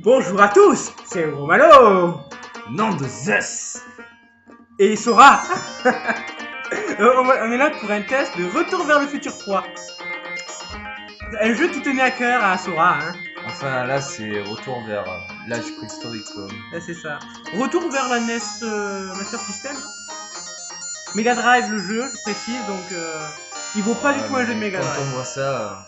Bonjour à tous, c'est Romano. Nom de Zeus. Et Sora. On est là pour un test de Retour vers le futur 3. Un jeu qui tenait à cœur à Sora, hein. Enfin là c'est retour vers l'âge préhistorique quoi. Là, c'est ça. Retour vers la NES Master System. Mega Drive le jeu, je précise, donc il vaut pas du tout un jeu de Mega Quand Drive. on voit ça...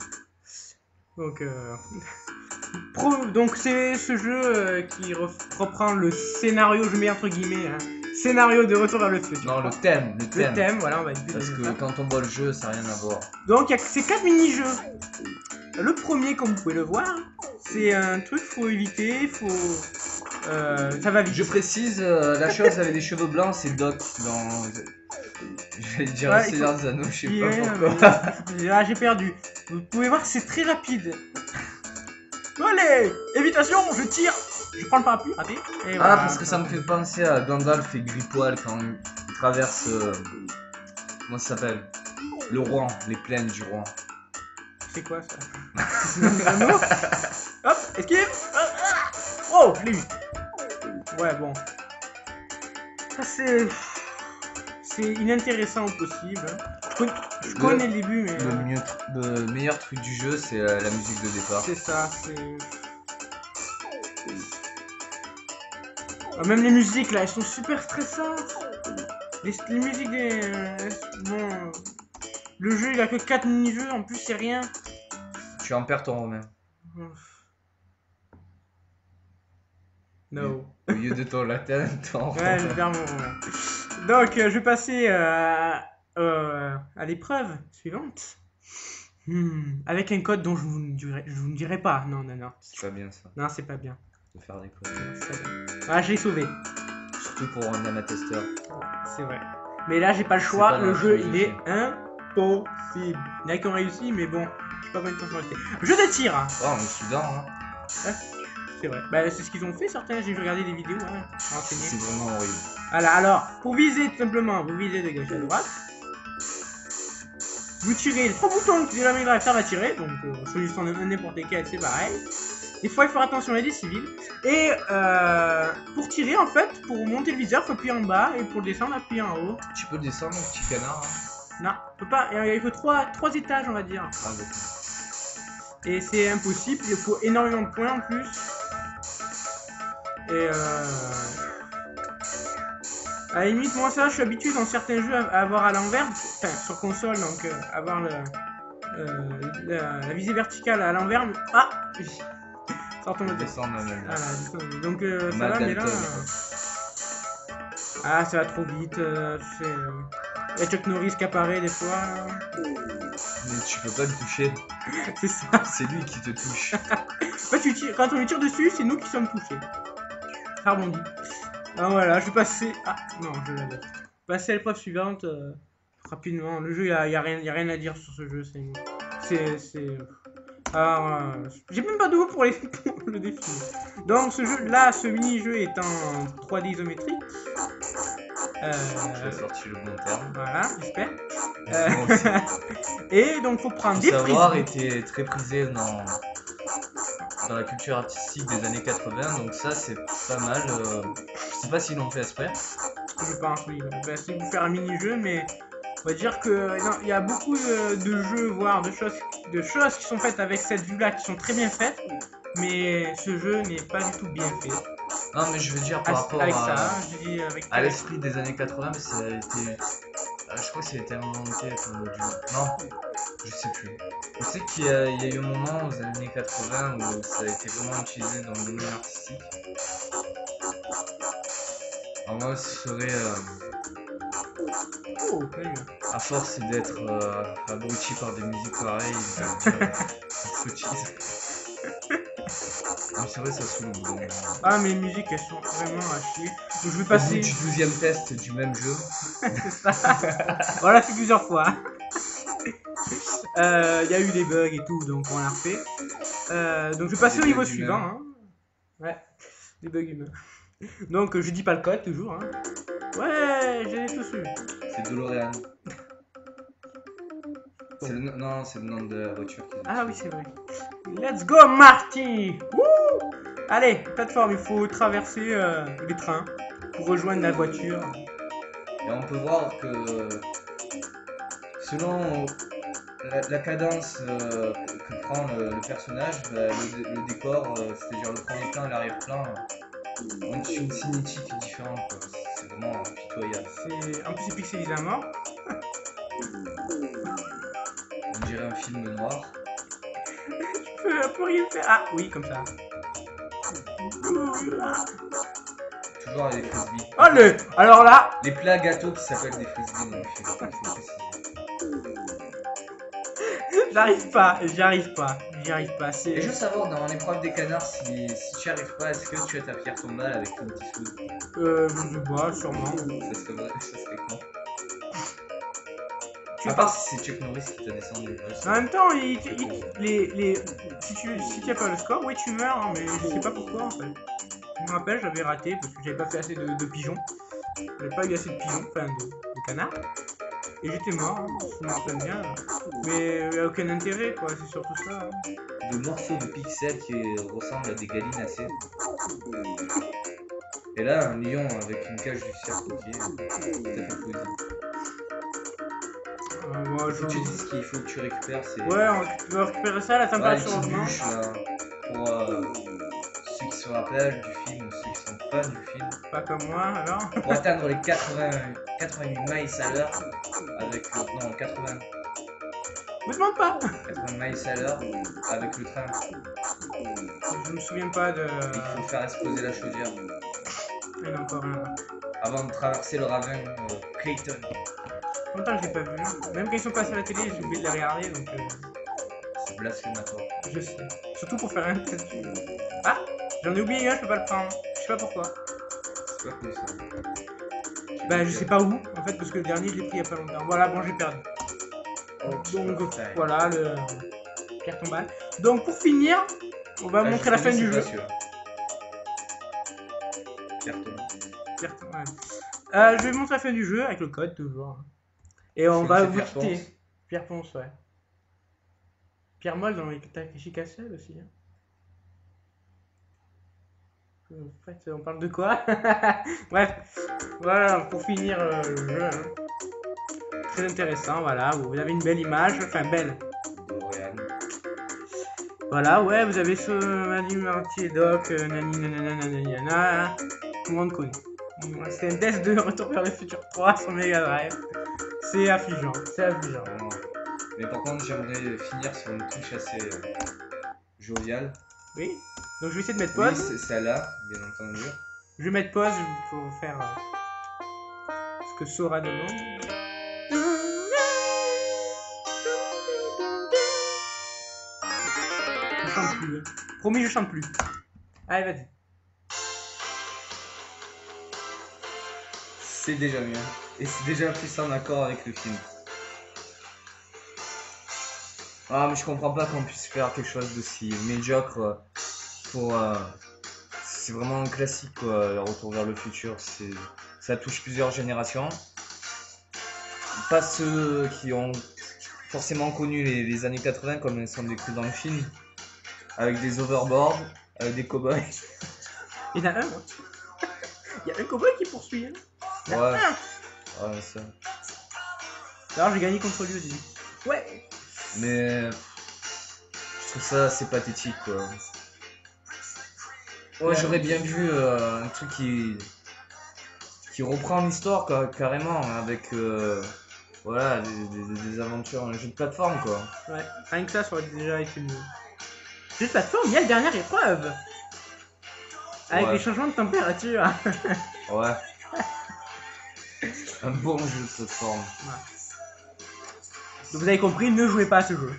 Donc c'est ce jeu qui reprend le scénario, je mets entre guillemets, hein, scénario de Retour vers le futur. Non, le thème. Le thème, voilà, on va dire. Parce que quand on voit le jeu, ça n'a rien à voir. Donc il y a ces 4 mini-jeux. Le premier, comme vous pouvez le voir, c'est un truc faut éviter, ça va vite. Je précise, la chose avec les cheveux blancs, c'est Doc dans... Je vais dire Ouais, Seigneur des Anneaux, je sais pas pourquoi. Ah, j'ai perdu. Vous pouvez voir, c'est très rapide. Allez, évitation, je tire. Je prends le parapluie, raté. Et voilà. Parce que ça me fait penser à Gandalf et Gripoil quand il traverse... comment ça s'appelle? Le Rouen, les plaines du Rouen. C'est quoi ça? Hop, esquive. Oh, je l'ai eu. Ouais, bon. Ça c'est inintéressant au possible. Je connais le début, mais... Le meilleur truc du jeu, c'est la musique de départ. C'est ça, c'est... Même les musiques, là, elles sont super stressantes. Les musiques des... bon... Le jeu, il a que 4 mini-jeux, en plus, c'est rien. Tu en perds ton Romain. No. Au lieu de ton latin, ton Ouais, je perds mon Romain. Donc, je vais passer à l'épreuve suivante. Avec un code dont je vous ne dirai pas. Non. C'est pas bien ça. Non, c'est pas bien. De faire des codes. Ah, je l'ai sauvé. Surtout pour un amatesteur. C'est vrai. Mais là, j'ai pas le choix. Le jeu, il est impossible. Il y en a qui ont réussi, mais bon, je sais pas combien de temps ça va rester. Jeu de tir. Oh, on est soudain, hein. Ouais, c'est vrai. Bah, c'est ce qu'ils ont fait, certains. J'ai regardé des vidéos. Hein, c'est vraiment horrible. Voilà, alors, pour viser, tout simplement, vous visez de gauche à droite. Vous tirez les 3 boutons qui la Mega Drive, ça va tirer. Donc, choisissant n'importe lesquels, c'est pareil. Des fois, il faut faire attention à des civils. Et pour tirer, en fait, pour monter le viseur, il faut appuyer en bas. Et pour le descendre, appuyer en haut. Tu peux descendre, mon petit canard. Hein. Non, on peut pas. Il y a que 3 étages, on va dire. Ah, d'accord. Et c'est impossible. Il faut énormément de points en plus. Et à la limite, moi, ça, je suis habitué dans certains jeux à avoir à l'envers. Enfin, sur console, donc avoir la visée verticale à l'envers. Ah! Ça retombe descendre voilà, donc ça va, mais là... Ah, ça va trop vite. Il y a Chuck Norris qui apparaît des fois. Mais tu peux pas le toucher. C'est ça. C'est lui qui te touche. Quand on lui tire dessus, c'est nous qui sommes touchés. Ça rebondit. Alors voilà, je vais passer... Ah, non, je l'avais. Passer à l'épreuve suivante rapidement. Le jeu, il y a rien à dire sur ce jeu. J'ai même pas de mots pour le défi. Donc ce jeu là, ce mini-jeu est en 3D isométrique. Tu as sorti le bon terme. Voilà, j'espère. Et donc faut prendre des prises. Savoir était très prisé dans la culture artistique des années 80, donc ça c'est pas mal. Je sais pas s'ils l'ont fait exprès. Je pense, oui. Bah, c'est pour faire un mini-jeu, mais on va dire que il y a beaucoup de jeux, voire de choses qui sont faites avec cette vue-là, qui sont très bien faites, mais ce jeu n'est pas du tout bien fait. Non, mais je veux dire par rapport à l'esprit des années 80, mais ça a été... je crois que ça a été inventé comme du... Non, je sais plus. Je sais qu'il y a eu un moment aux années 80 où ça a été vraiment utilisé dans le domaine artistique. Alors moi, ce serait... à force d'être abruti par des musiques pareilles, c'est vrai, ça saoule. Ah, mais les musiques, elles sont vraiment à chier. Donc, je vais passer... du 12e test du même jeu. C'est ça. On l'a fait plusieurs fois. Il y a eu des bugs et tout, donc on l'a refait. Donc je vais passer au niveau suivant. Hein. Ouais, des bugs humains. Donc je dis pas le code toujours. Hein. Ouais, j'ai tous eu. C'est DeLorean. Non, c'est le nom de la voiture. Ah oui, c'est vrai. Let's go, Marty! Woo! Allez, plateforme, il faut traverser les trains pour rejoindre la voiture. Et on peut voir que selon la cadence que prend le personnage, bah, le décor, c'est-à-dire le premier plan et l'arrière-plan, ont une cinétique différente. C'est vraiment pitoyable. En plus, c'est pixelisé à mort. On dirait un film noir. Tu peux rien faire. Ah, oui, comme ça. Toujours avec des frisbees. Oh, alors là. Les plats gâteaux qui s'appellent des frisbees dans le film. J'y arrive pas. Et je veux savoir, dans l'épreuve des canards, si tu n'y arrives pas, est-ce que tu as ta pierre tombale avec ton petit sou? Je sais pas, sûrement. Ça serait con. À part si c'est Chuck Norris qui t'a descendu. En même temps, si tu as pas le score, oui, tu meurs, hein, mais je sais pas pourquoi en fait. Je me rappelle, j'avais raté parce que j'avais pas fait assez de pigeons. J'avais pas eu assez de pigeons, enfin de canards. Et j'étais mort, hein, je me rappelle bien. Mais il n'y a aucun intérêt, quoi, c'est surtout ça. Hein. De morceaux de pixels qui ressemblent à des gallinacées. Et là, un lion avec une cage du cirque qui est tout à fait posé. Faut que tu dises qu'il faut que tu récupères, c'est... Ouais, on va récupérer ça, la température augmente. Pour ceux qui se rappellent du film, ceux qui sont fans du film. Pas comme moi, alors. Pour atteindre les 88 miles à l'heure avec le... Non, 80... Me demande pas. 80 miles à l'heure avec le train. Je me souviens pas de... Il faut faire exploser la chaudière. Il y en a encore un. Avant de traverser le ravin Clayton. Longtemps que je l'ai pas vu. Même quand ils sont passés à la télé, j'ai oublié de les regarder, donc... C'est blasphématoire. Je sais. Surtout pour faire un test. Ah, j'en ai oublié un, je peux pas le prendre. Je sais pas pourquoi. C'est pas cool ça. Bah je sais pas où, en fait, parce que le dernier je l'ai pris il y a pas longtemps. Voilà, bon, j'ai perdu. Donc voilà, le pierre tombale. Donc pour finir, on va montrer la fin du jeu. Pierre tombale. Je vais montrer la fin du jeu avec le code toujours. Et on va vous quitter. Pierre Ponce, ouais. Pierre Molle dans les Takashi Castle aussi. Hein. En fait, on parle de quoi? Bref, voilà, pour finir le jeu. Hein. Très intéressant, voilà. Vous avez une belle image, enfin belle. Voilà, ouais, vous avez ce Marty Doc, nani nanana nanana. Tout le monde connaît. C'est un test de Retour vers le futur 3 sur Mega Drive. C'est affligeant, c'est affligeant. Mais par contre, j'aimerais finir sur une touche assez joviale. Oui. Donc je vais essayer de mettre pause. Oui, c'est celle-là, bien entendu. Je vais mettre pause pour faire ce que Sora demande. Je chante plus. Promis, je chante plus. Allez, vas-y. C'est déjà mieux. Et c'est déjà plus en accord avec le film. Ah, mais je comprends pas qu'on puisse faire quelque chose d'aussi médiocre pour... c'est vraiment un classique, quoi, le Retour vers le futur. Ça touche plusieurs générations. Pas ceux qui ont forcément connu les années 80 comme elles sont décrites dans le film. Avec des overboards, avec des cow-boys. Il y en a un, hein. Il y a un cowboy qui poursuit. Hein. Ouais. Ouais, ça. Alors j'ai gagné contre lui au début. Ouais. Mais je trouve ça assez pathétique, quoi. Ouais, j'aurais bien vu un truc qui reprend l'histoire carrément avec voilà des aventures, un jeu de plateforme, quoi. Ouais. Rien que ça aurait déjà été mieux. Jeu de plateforme, il y a la dernière épreuve. Avec les changements de température. Ouais. Un bon jeu de plateforme. Ouais. Donc vous avez compris, ne jouez pas à ce jeu.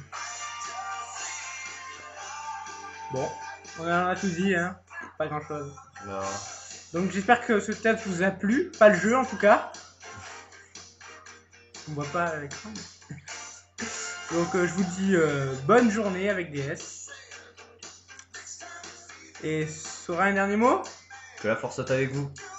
Bon, on a tout dit, hein. Pas grand chose. Non. Donc j'espère que ce test vous a plu. Pas le jeu en tout cas. On voit pas l'écran. Donc je vous dis bonne journée avec DS. Et Sora, un dernier mot? Que la force soit avec vous.